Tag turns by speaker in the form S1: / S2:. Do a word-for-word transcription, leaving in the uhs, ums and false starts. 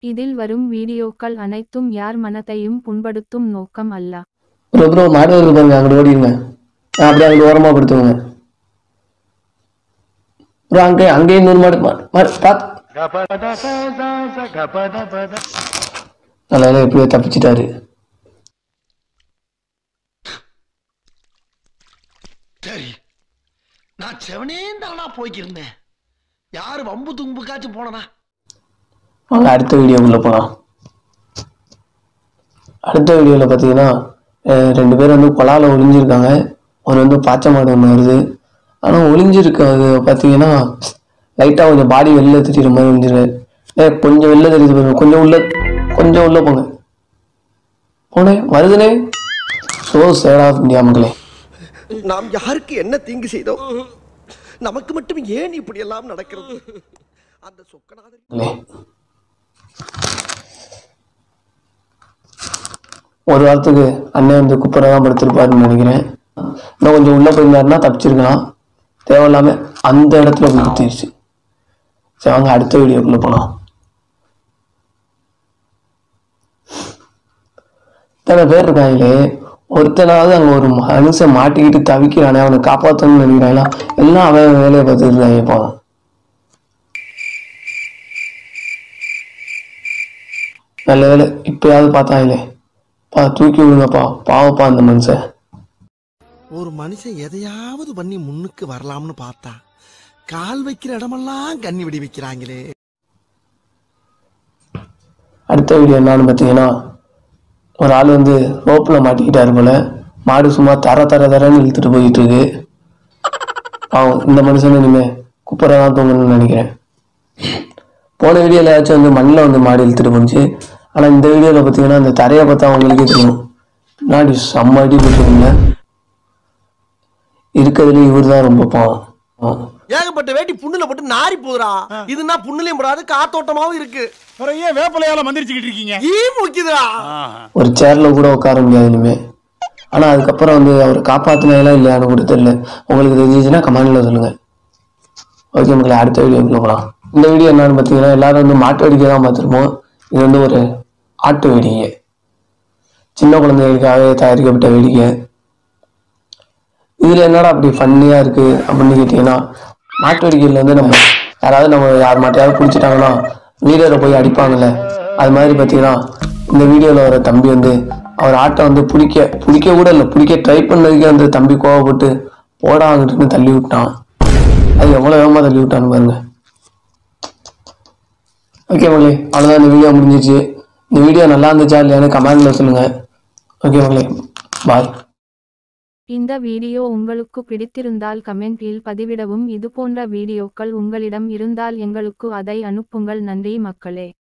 S1: இதில் வரும் வீடியோக்கள் அனைத்தும் யார் மனதையும் புண்படுத்தும் நோக்கம் அல்ல.
S2: ப்ரோ ப்ரோ மாடு வருது பாருங்க, அங்கிட்டு ஓடிடுங்க. அப்படியே அங்கிட்டு ஓரமா படுத்துங்க ப்ரோ. அங்கே அங்கேயே இன்னொரு மாடு மாடு பார்த்து நல்லா எப்படியோ தப்பிச்சிட்டாரு.
S3: சரி, நான் செவனே தானா போய்க்கிருந்தேன். யாரு வம்பு தும்புக்காச்சும் போனா
S2: அவங்க அடுத்த வீடியோக்குள்ள போகலாம். அடுத்த வீடியோவில் பார்த்தீங்கன்னா ரெண்டு பேர் வந்து கொலாவில் ஒளிஞ்சிருக்காங்க. ஒரு வந்து பாச்சை மாடு ஒன்று வருது. ஆனால் ஒளிஞ்சிருக்கிறது பார்த்தீங்கன்னா லைட்டாக கொஞ்சம் பாடி வெளில தெரியுற மாதிரி ஒளிஞ்சிருக்கு. ஏ கொஞ்சம் வெளில தெரியுது பாருங்க, கொஞ்சம் உள்ள கொஞ்சம் உள்ள போங்க. போனே வருதுனே. ஸோ சேட் ஆஃப் இந்தியா மக்களே.
S3: நாம் யாருக்கு என்ன தீங்கு செய்தோம்? நமக்கு மட்டும் ஏன் இப்படி எல்லாம் நடக்கிறது? அந்த சொக்கநாதர்
S2: ஒரு வாரத்துக்கு அண்ணன் வந்து குப்பரை தான் படுத்திருப்பாருன்னு நினைக்கிறேன். இன்னும் கொஞ்சம் உள்ள போயிருந்தாருன்னா தப்பிச்சிருக்கலாம். தேவையில்லாம அந்த இடத்துல போய் குத்திருச்சு. சரி வாங்க அடுத்த வீடியோக்குள்ள போலாம். இத்தனை பேர் இருக்காங்களே, ஒருத்தனாவது அங்க ஒரு மனுஷன் மாட்டிக்கிட்டு தவிக்கிறானே, அவனை காப்பாற்றணும்னு நினைக்கிறாங்களா? எல்லாம் அவன் வேலையை பார்த்துட்டு இருக்காங்க. பாவம். நல்ல வேலை இப்பயாவது பார்த்தாங்களே. பா தூக்கி விடுங்கப்பா, பாவப்பா அந்த மனுஷன்.
S3: ஒரு மனுஷன் எதையாவது பண்ணி முன்னுக்கு வரலாம்னு பார்த்தா கால் வைக்கிற இடமெல்லாம் கண்ணி விடி வைக்கிறாங்களே.
S2: அடுத்த வீடியோ என்னன்னு பார்த்தீங்கன்னா, ஒரு ஆள் வந்து ரோப்ல மாட்டிக்கிட்டாரு போல. மாடு சும்மா தர தர தரன்னு இழுத்துட்டு போயிட்டு இருக்கு. பாவம் இந்த மனுஷன் இனிமே குப்பரை தான் தூங்கணும்னு நினைக்கிறேன். போன வீடியோல ஏதாச்சும் வந்து மண்ணில் வந்து மாடு இழுத்துட்டு போச்சு. ஆனால் இந்த வீடியோவில் பார்த்தீங்கன்னா அந்த தரையை பார்த்தா அவங்களுக்கே தெரியும். முன்னாடி செம்ம அடி போட்டுருங்க. இருக்கிறதுல இவர் தான் ரொம்ப பாவம்.
S3: ஏகப்பட்ட வேட்டி புண்ணுல போட்டு நாரி போதுரா. இதுனா புண்ணுலயும் போடாது, காத்தோட்டமாவும் இருக்கு.
S4: ஏன் வேப்பலையால மந்திரிச்சுக்கிட்டு இருக்கீங்க?
S3: ஈ முக்கியதுடா.
S2: ஒரு சேர்ல கூட உட்கார முடியாது இனிமே. ஆனா அதுக்கப்புறம் வந்து அவர் காப்பாத்தினாலாம் இல்லையான்னு கூட தெரியல. உங்களுக்கு தெரிஞ்சிச்சுன்னா கமெண்ட்ல சொல்லுங்க. ஓகே மக்களே, அடுத்த வீடியோக்குள்ள போகலாம். இந்த வீடியோ என்னன்னு பார்த்தீங்கன்னா, எல்லாரும் வந்து மாட்டு வேடிக்கை தான் பார்த்துருப்போம். இது வந்து ஒரு ஆட்டு வேடிக்கை, சின்ன குழந்தைகளுக்காக தயாரிக்கப்பட்ட வேடிக்கை. இதுல என்னடா அப்படி ஃபன்னியா இருக்கு அப்படின்னு கேட்டீங்கன்னா, மாட்டு வேடிக்கையில வந்து நம்ம யாராவது நம்ம யார் மாட்டையாவது பிடிச்சிட்டாங்கன்னா வீடியோல போய் அடிப்பாங்கல்ல, அது மாதிரி பார்த்தீங்கன்னா இந்த வீடியோவில் வர தம்பி வந்து அவர் ஆட்டை வந்து பிடிக்க பிடிக்க கூட இல்லை, பிடிக்க ட்ரை பண்ணதுக்கே வந்து தம்பி கோவப்பட்டு போடாங்கிட்டுன்னு தள்ளி விட்டான். அது எவ்வளோ வேகமாக தள்ளி விட்டான்னு பாருங்க. ஓகே மகளே, அவ்வளோதான், இந்த வீடியோ முடிஞ்சிச்சு. இந்த வீடியோ நல்லா இருந்துச்சா இல்லையான்னு கமெண்ட்ல சொல்லுங்க. ஓகே மகளே, பாய்.
S1: இந்த வீடியோ உங்களுக்கு பிடித்திருந்தால் கமெண்டில் பதிவிடவும். இது போன்ற வீடியோக்கள் உங்களிடம் இருந்தால் எங்களுக்கு அதை அனுப்புங்கள். நன்றி மக்களே.